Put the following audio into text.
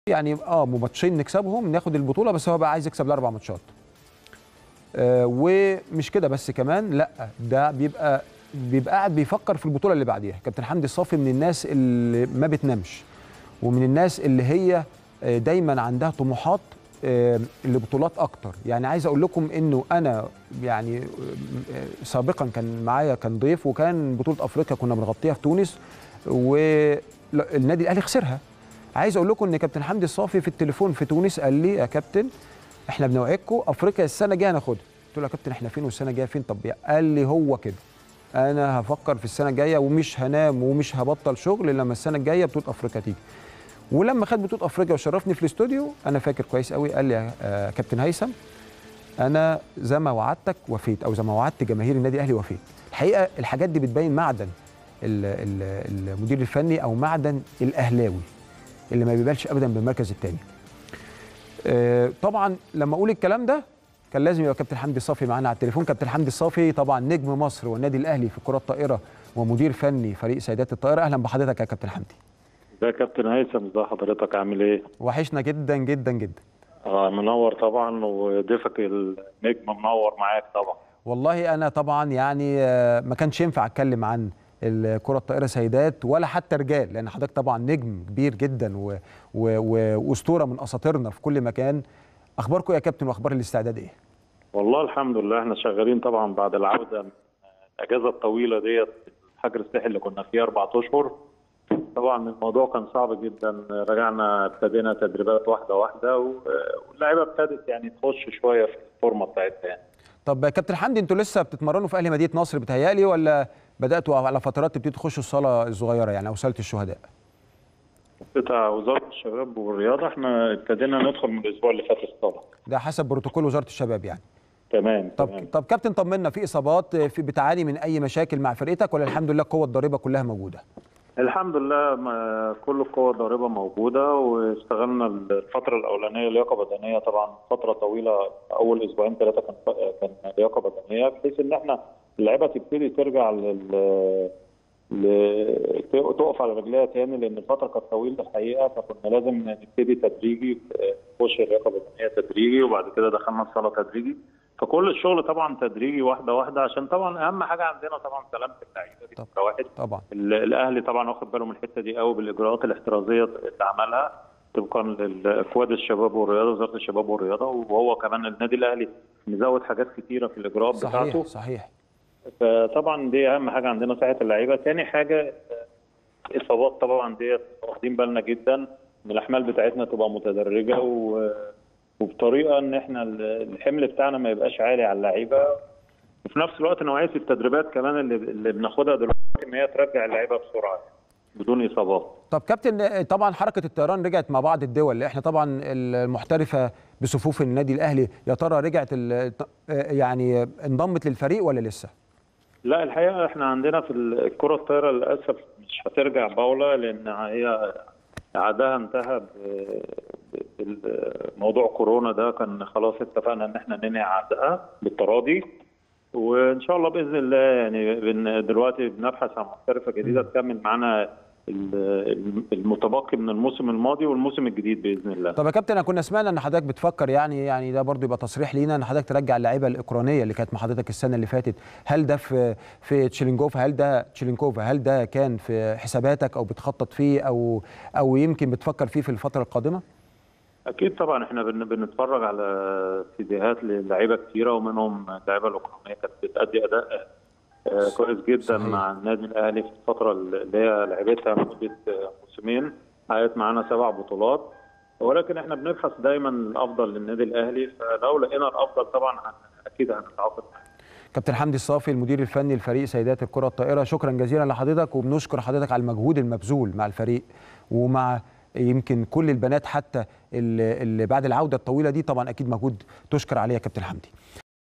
يعني ماتشين نكسبهم ناخد البطوله، بس هو بقى عايز يكسب ال4 ماتشات. ومش كده بس كمان، لا ده بيبقى قاعد بيفكر في البطوله اللي بعديها. كابتن حمدي الصافي من الناس اللي ما بتنامش، ومن الناس اللي هي دايما عندها طموحات لبطولات اكتر. يعني عايز اقول لكم انه انا يعني سابقا كان معايا كان ضيف، وكان بطوله افريقيا كنا بنغطيها في تونس والنادي الاهلي خسرها. عايز اقول لكم ان كابتن حمدي الصافي في التليفون في تونس قال لي يا كابتن احنا بنوعدكم افريقيا السنه الجايه هناخدها. قلت له يا كابتن احنا فين والسنه الجايه فين؟ طب قال لي هو كده، انا هفكر في السنه الجايه ومش هنام ومش هبطل شغل لما السنه الجايه بطوله افريقيا تيجي. ولما خد بطوله افريقيا وشرفني في الاستوديو انا فاكر كويس قوي، قال لي يا كابتن هيثم انا زي ما وعدتك وفيت، او زي ما وعدت جماهير النادي الاهلي وفيت. الحقيقه الحاجات دي بتبين معدن المدير الفني او معدن الاهلاوي اللي ما بيبالش ابدا بالمركز الثاني. طبعا لما اقول الكلام ده كان لازم يبقى كابتن حمدي الصافي معانا على التليفون. كابتن حمدي الصافي طبعا نجم مصر والنادي الاهلي في كره الطائره ومدير فني فريق سيدات الطائره. اهلا بحضرتك يا كابتن حمدي. ازيك يا كابتن هيثم؟ ازي حضرتك؟ عامل ايه؟ وحشنا جدا جدا جدا. منور طبعا، وضيفك النجم منور معاك طبعا. والله انا طبعا يعني ما كانش ينفع اتكلم عن الكره الطائره سيدات ولا حتى رجال، لان حضرتك طبعا نجم كبير جدا واسطوره من اساطيرنا في كل مكان. اخباركم يا كابتن واخبار الاستعداد ايه؟ والله الحمد لله احنا شغالين طبعا بعد العوده من الاجازه الطويله ديت، الحجر الصحي اللي كنا فيه 4 اشهر. طبعا الموضوع كان صعب جدا، رجعنا ابتدينا تدريبات واحده واحده واللاعيبه ابتدت يعني تخش شويه في الفورمه بتاعتها يعني. طب يا كابتن حمدي انتوا لسه بتتمرنوا في اهلي مدينه نصر بتهيألي، ولا بداتوا على فترات تبتدوا تخشوا الصاله الصغيره يعني او صاله الشهداء؟ بتاع وزاره الشباب والرياضه احنا ابتدينا ندخل من الاسبوع اللي فات الصاله. ده حسب بروتوكول وزاره الشباب يعني. تمام. طب كابتن طمنا، في اصابات، في بتعاني من اي مشاكل مع فرقتك، ولا الحمد لله القوه الضاربه كلها موجوده؟ الحمد لله كل القوة الضاربة موجودة، واشتغلنا الفترة الأولانية لياقة بدنية. طبعا فترة طويلة، أول أسبوعين 3 كان لياقة بدنية، بحيث إن إحنا اللعيبة تبتدي ترجع تقف على رجليها تاني، لأن الفترة كانت طويلة الحقيقة، فكنا لازم نبتدي تدريجي، نخش اللياقة بدنية تدريجي، وبعد كده دخلنا الصالة تدريجي. فكل الشغل طبعا تدريجي واحده واحده، عشان طبعا اهم حاجه عندنا طبعا سلامه اللعيبه دي نمره واحد. طبعا الاهلي طبعا واخد باله من الحته دي قوي بالاجراءات الاحترازيه اللي عملها طبقا لقواد الشباب والرياضه، وزاره الشباب والرياضه، وهو كمان النادي الاهلي مزود حاجات كتيره في الاجراءات بتاعته. صحيح. فطبعا دي اهم حاجه عندنا صحه اللعيبه. ثاني حاجه اصابات طبعا ديت واخدين بالنا جدا ان الاحمال بتاعتنا تبقى متدرجه وبطريقه ان احنا الحمل بتاعنا ما يبقاش عالي على اللعيبه، وفي نفس الوقت نوعيه التدريبات كمان اللي بناخدها دلوقتي ان هي ترجع اللعيبه بسرعه بدون اصابات. طب كابتن طبعا حركه الطيران رجعت مع بعض الدول، اللي احنا طبعا المحترفه بصفوف النادي الاهلي، يا ترى رجعت يعني انضمت للفريق ولا لسه؟ لا الحقيقه احنا عندنا في الكره الطايره للاسف مش هترجع باوله، لان هي عادها انتهى بموضوع كورونا ده. كان خلاص اتفقنا ان احنا ننهي عقدها بالتراضي، وان شاء الله باذن الله يعني دلوقتي بنبحث عن محترفه جديده تكمل معانا المتبقي من الموسم الماضي والموسم الجديد باذن الله. طب يا كابتن انا كنا سمعنا ان حضرتك بتفكر يعني ده برضو يبقى تصريح لينا ان حضرتك ترجع اللعيبه الاوكرانيه اللي كانت مع حضرتك السنه اللي فاتت. هل ده في تشيلينكوفا؟ هل ده كان في حساباتك او بتخطط فيه او يمكن بتفكر فيه في الفتره القادمه؟ اكيد طبعا احنا بنتفرج على فيديوهات للعيبه كثيره، ومنهم اللعيبه الاوكرانيه كانت بتأدي اداء كويس جدا. صحيح. مع النادي الاهلي في الفتره اللي هي لعبتها مده موسمين، حققت معانا 7 بطولات، ولكن احنا بنبحث دايما الافضل للنادي الاهلي، فلو لقينا الافضل طبعا اكيد هنتعاقد معاه. كابتن حمدي الصافي المدير الفني لفريق سيدات الكره الطائره، شكرا جزيلا لحضرتك، وبنشكر حضرتك على المجهود المبذول مع الفريق ومع يمكن كل البنات حتى اللي بعد العوده الطويله دي. طبعا اكيد مجهود تشكر عليه يا كابتن حمدي.